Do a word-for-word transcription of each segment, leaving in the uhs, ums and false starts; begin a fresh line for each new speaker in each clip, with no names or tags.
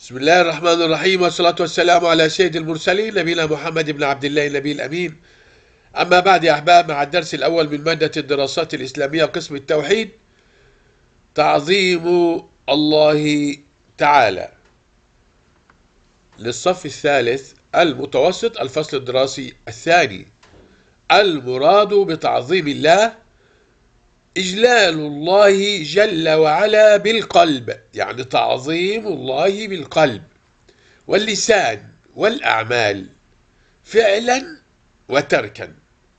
بسم الله الرحمن الرحيم، والصلاة والسلام على سيد المرسلين نبينا محمد بن عبد الله النبي الأمين. أما بعد يا أحباب، مع الدرس الأول من مادة الدراسات الإسلامية قسم التوحيد، تعظيم الله تعالى، للصف الثالث المتوسط، الفصل الدراسي الثاني. المراد بتعظيم الله إجلال الله جل وعلا بالقلب، يعني تعظيم الله بالقلب واللسان والأعمال فعلا وتركا.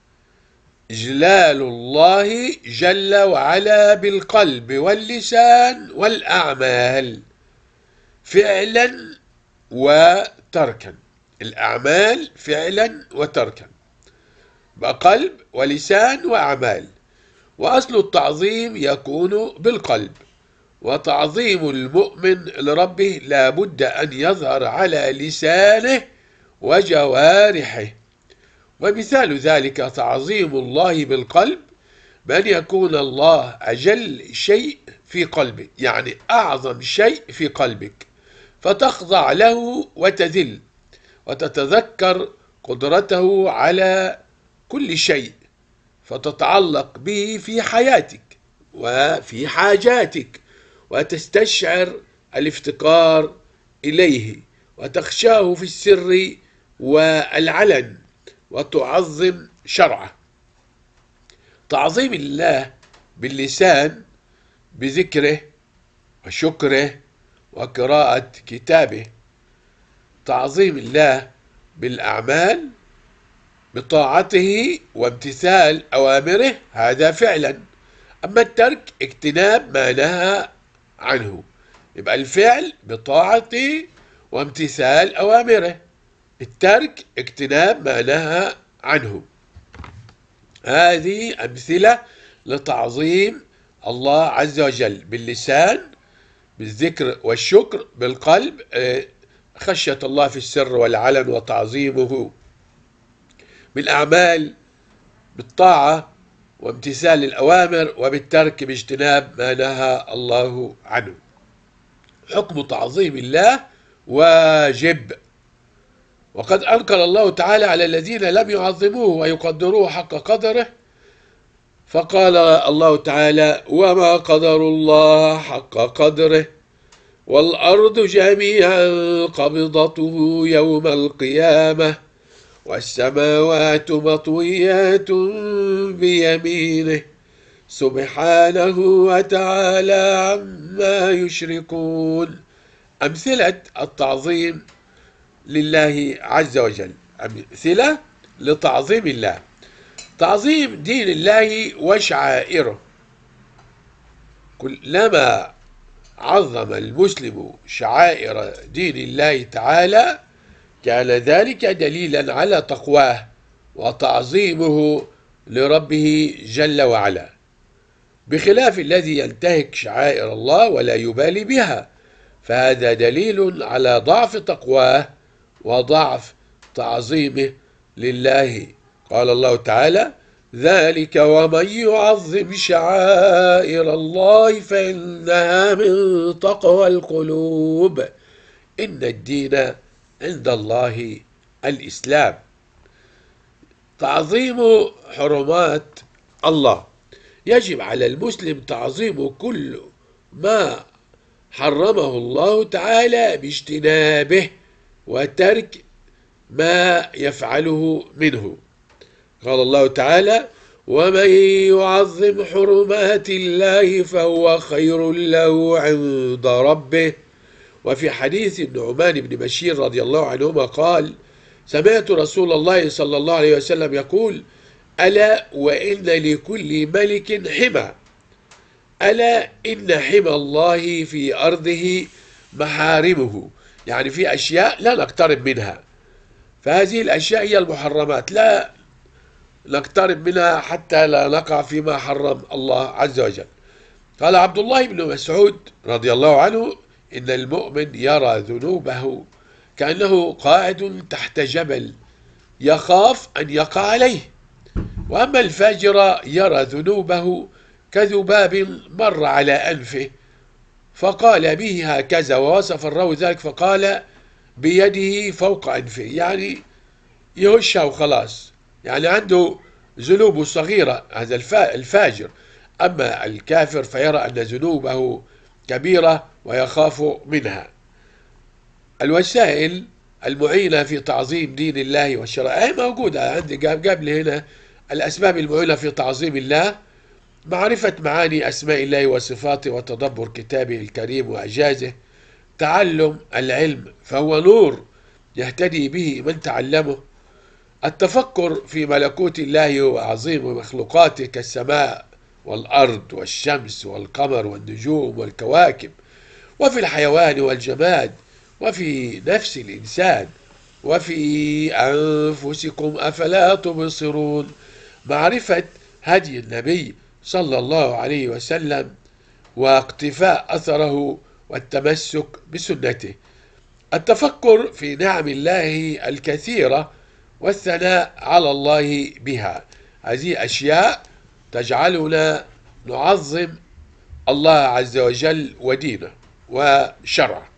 إجلال الله جل وعلا بالقلب واللسان والأعمال فعلا وتركا. الأعمال فعلا وتركا، بقلب ولسان وأعمال. وأصل التعظيم يكون بالقلب، وتعظيم المؤمن لربه لا بد أن يظهر على لسانه وجوارحه. ومثال ذلك تعظيم الله بالقلب بأن يكون الله أجل شيء في قلبك، يعني أعظم شيء في قلبك، فتخضع له وتذل وتتذكر قدرته على كل شيء، فتتعلق به في حياتك وفي حاجاتك، وتستشعر الافتقار إليه، وتخشاه في السر والعلن، وتعظم شرعه. تعظيم الله باللسان بذكره وشكره وقراءة كتابه. تعظيم الله بالأعمال بطاعته وامتثال أوامره، هذا فعلا. أما الترك اجتناب ما نهى عنه. يبقى الفعل بطاعته وامتثال أوامره، الترك اجتناب ما نهى عنه. هذه أمثلة لتعظيم الله عز وجل باللسان بالذكر والشكر، بالقلب خشية الله في السر والعلن وتعظيمه، بالأعمال بالطاعة وامتثال الأوامر، وبالترك باجتناب ما نهى الله عنه. حكم تعظيم الله واجب، وقد أنكر الله تعالى على الذين لم يعظموه ويقدروه حق قدره، فقال الله تعالى: وما قدروا الله حق قدره والأرض جميعا قبضته يوم القيامة والسماوات مطويات بيمينه سبحانه وتعالى عما يشركون. أمثلة التعظيم لله عز وجل، أمثلة لتعظيم الله: تعظيم دين الله وشعائره. كلما عظم المسلم شعائر دين الله تعالى كان ذلك دليلا على تقواه وتعظيمه لربه جل وعلا، بخلاف الذي ينتهك شعائر الله ولا يبالي بها، فهذا دليل على ضعف تقواه وضعف تعظيمه لله. قال الله تعالى: ذلك ومن يعظم شعائر الله فإنها من تقوى القلوب إن الدين عند الله الإسلام. تعظيم حرمات الله: يجب على المسلم تعظيم كل ما حرمه الله تعالى باجتنابه وترك ما يفعله منه. قال الله تعالى: ومن يعظم حرمات الله فهو خير له عند ربه. وفي حديث النعمان بن بشير رضي الله عنهما قال: سمعت رسول الله صلى الله عليه وسلم يقول: ألا وإن لكل ملك حمى، ألا إن حمى الله في أرضه محارمه، يعني في أشياء لا نقترب منها، فهذه الأشياء هي المحرمات، لا نقترب منها حتى لا نقع فيما حرم الله عز وجل. قال عبد الله بن مسعود رضي الله عنه: إن المؤمن يرى ذنوبه كأنه قاعد تحت جبل يخاف أن يقع عليه، وأما الفاجر يرى ذنوبه كذباب مر على أنفه فقال به هكذا، ووصف الراوي ذلك فقال بيده فوق أنفه، يعني يهشها وخلاص، يعني عنده ذنوب صغيرة هذا الفاجر، أما الكافر فيرى أن ذنوبه كبيرة ويخاف منها. الوسائل المعينة في تعظيم دين الله والشرائع موجودة عندي، جاب لي هنا الأسباب المعينة في تعظيم الله: معرفة معاني أسماء الله وصفاته وتدبر كتابه الكريم وإعجازه، تعلم العلم فهو نور يهتدي به من تعلمه، التفكر في ملكوت الله وعظيم مخلوقاته كالسماء والأرض والشمس والقمر والنجوم والكواكب، وفي الحيوان والجماد، وفي نفس الإنسان، وفي أنفسكم أفلا تبصرون. معرفة هدي النبي صلى الله عليه وسلم واقتفاء أثره والتمسك بسنته، التفكر في نعم الله الكثيرة والثناء على الله بها. هذه أشياء تجعلنا نعظم الله عز وجل ودينه وشرعه.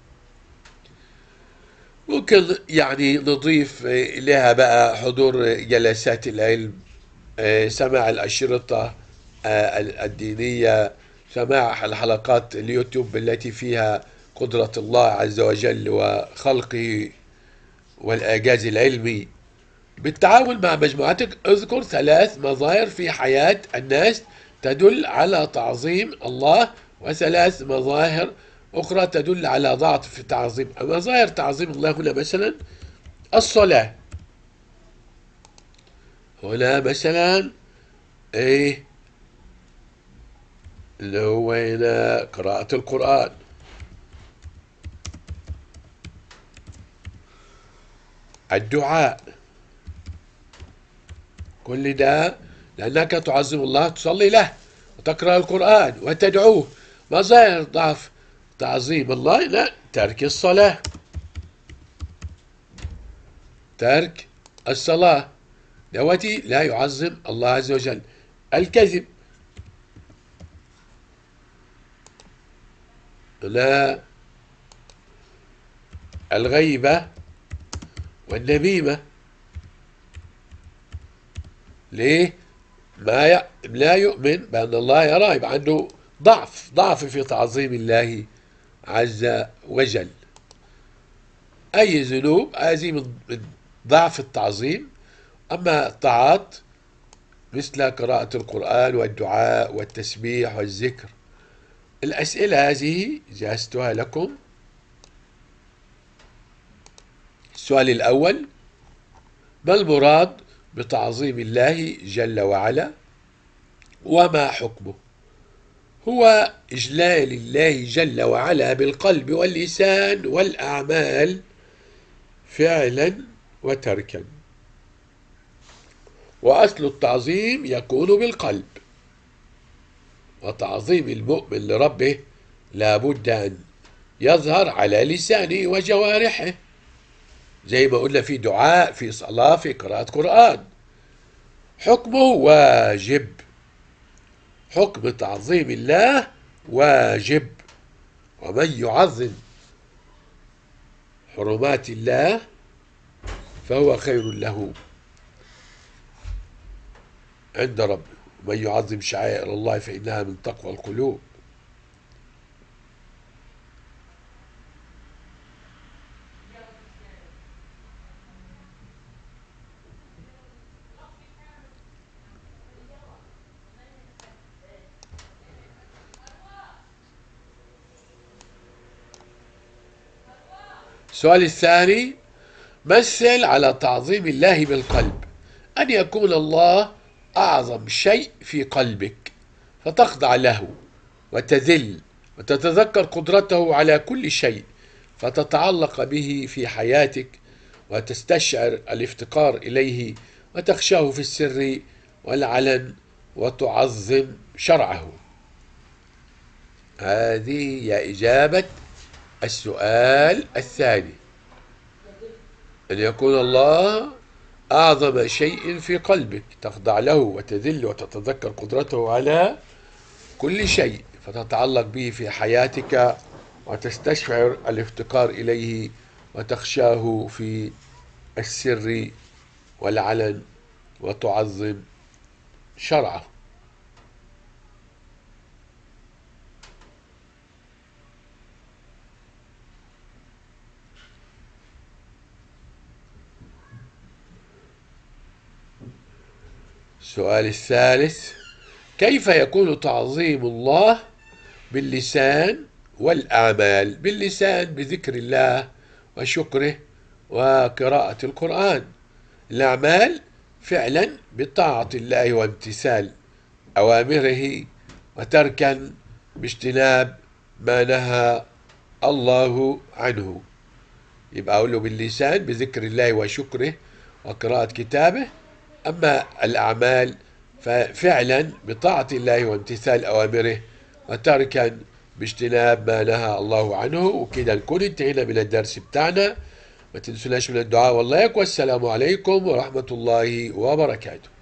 ممكن يعني نضيف إليها بقى حضور جلسات العلم، سماع الأشرطة الدينية، سماع الحلقات اليوتيوب التي فيها قدرة الله عز وجل وخلقه والإعجاز العلمي، بالتعاون مع مجموعتك. اذكر ثلاث مظاهر في حياة الناس تدل على تعظيم الله، وثلاث مظاهر أخرى تدل على ضعف في تعظيم. مظاهر تعظيم الله هنا مثلا الصلاة، هنا مثلا ايه اللي هو هنا قراءة القرآن، الدعاء، كل ده لأنك تعظم الله، تصلي له وتقرأ القرآن وتدعوه. مظاهر ضعف تعظيم الله: لا، ترك الصلاة، ترك الصلاة دوتي لا يعظم الله عز وجل. الكذب، لا، الغيبة والنميمة. ليه؟ ما ي... لا يؤمن بأن الله يرى، يبقى عنده ضعف ضعف في تعظيم الله عز وجل. أي ذنوب هذه من ضعف التعظيم. أما الطاعات مثل قراءة القرآن والدعاء والتسبيح والذكر. الأسئلة هذه جهزتها لكم. السؤال الأول: ما المراد بتعظيم الله جل وعلا وما حكمه؟ هو إجلال الله جل وعلا بالقلب واللسان والأعمال فعلا وتركا، وأصل التعظيم يكون بالقلب، وتعظيم المؤمن لربه لا بد أن يظهر على لسانه وجوارحه، زي ما قلنا في دعاء، في صلاة، في قراءة قرآن. حكمه واجب، حكم تعظيم الله واجب، ومن يعظم حرمات الله فهو خير له عند ربه، ومن يعظم شعائر الله فإنها من تقوى القلوب. السؤال الثاني: مثل على تعظيم الله بالقلب. أن يكون الله أعظم شيء في قلبك فتخضع له وتذل وتتذكر قدرته على كل شيء، فتتعلق به في حياتك وتستشعر الافتقار إليه وتخشاه في السر والعلن وتعظم شرعه. هذه هي إجابة السؤال الثاني، أن يكون الله أعظم شيء في قلبك، تخضع له وتذل وتتذكر قدرته على كل شيء فتتعلق به في حياتك وتستشعر الافتقار إليه وتخشاه في السر والعلن وتعظم شرعه. السؤال الثالث: كيف يكون تعظيم الله باللسان والأعمال؟ باللسان بذكر الله وشكره وقراءة القرآن. الأعمال فعلا بطاعة الله وامتثال أوامره وتركا باجتناب ما نهى الله عنه. يبقى أقول له باللسان بذكر الله وشكره وقراءة كتابه، أما الأعمال ففعلا بطاعة الله وامتثال أوامره وتركا باجتناب ما نهى الله عنه. وكده نكون انتهينا من الدرس بتاعنا. ما تنسوناش من الدعاء واللايك، والسلام عليكم ورحمة الله وبركاته.